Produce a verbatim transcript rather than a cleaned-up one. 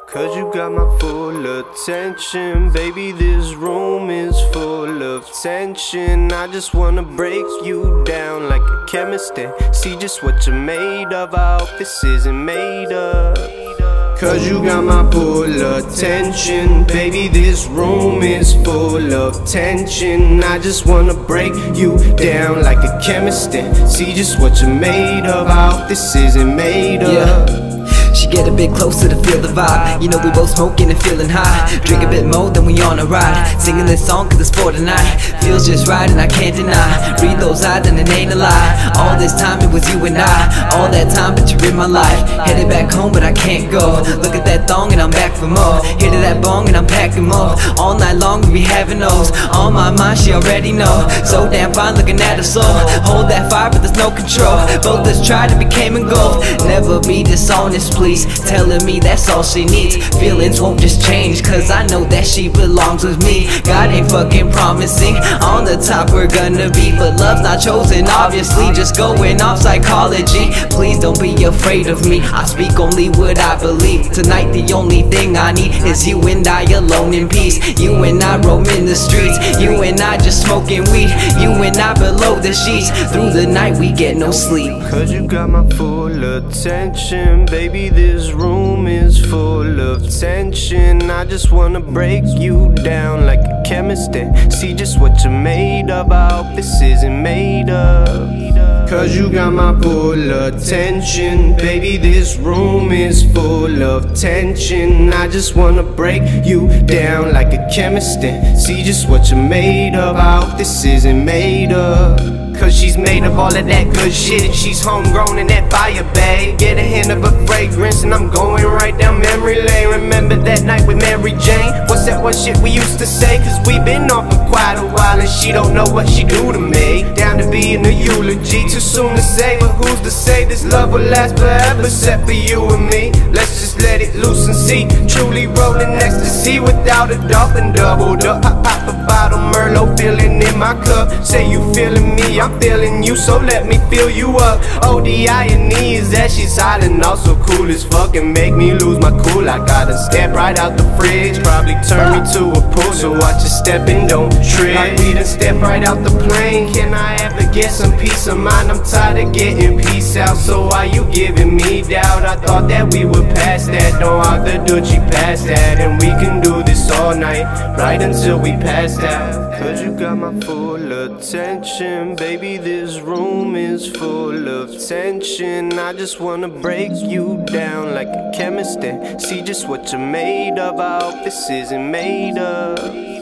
Cause you got my full attention. Baby, this room is full of tension. I just wanna break you down like a chemist and see just what you're made of. I hope this isn't made up. Cause you got my full attention. Baby, this room is full of tension. I just wanna break you down like a chemist and see just what you're made of. I hope this isn't made up. Yeah. She get a bit closer to feel the vibe. You know we both smoking and feeling high. Drink a bit more than we on a ride. Singing this song cause it's for tonight. Feels just right and I can't deny. Read those eyes and it ain't a lie. All this time it was you and I. All that time but you're in my life. Headed back home but I can't go. Look at that thong and I'm back for more. Hit to that bong and I'm packing more. All night long we be having those. On my mind she already know. So damn fine looking at her soul. Hold that fire but there's no control. Both us tried and became a goal. Never be dishonest please. Telling me that's all she needs. Feelings won't just change cause I know that she belongs with me. God ain't fucking promising on the top we're gonna be, but love's not chosen obviously. Just going off psychology. Please don't be afraid of me. I speak only what I believe. Tonight the only thing I need is you and I alone in peace. You and I roaming the streets. You and I just smoking weed. You and I below the sheets. Through the night we get no sleep. Cause you got my full attention. Baby, this room is full of tension. I just wanna break you down like a chemist and see just what you're made of. I hope this isn't made up. Cause you got my full attention. Baby, this room is full of tension. I just wanna break you down like a chemist and see just what you're made of. I hope this isn't made up. Cause she's made of all of that good shit and she's homegrown in that fire bag. Get a hint of a fragrance and I'm going right down memory lane. Remember that night with Mary Jane? What's that one shit we used to say? Cause we been off for quite a while and she don't know what she do to me. Down to be in a eulogy, too soon to say, but who's to say this love will last forever except for you and me? Let's just let it loose and see. Truly rolling ecstasy without a doubt and doubled up. Pop, pop a bottle Merlot, feeling in my cup. Say you feeling me, I'm feeling you, so let me fill you up. Oh, the irony is that she's hot and also cool as fuck and make me lose my cool. I gotta step right out the fridge, probably turn me to a pool, so watch your step and don't trip. Like we done step right out the plane. Can I ever get some peace of mind? I'm tired of getting peace out, so why you giving me doubt? I thought that we were past that, don't have to do G past that, and we can do this all night, right until we pass out. Cause you got my full attention. Baby, this room is full of tension. I just wanna break you down like a chemist and see just what you're made of. I hope this isn't made up.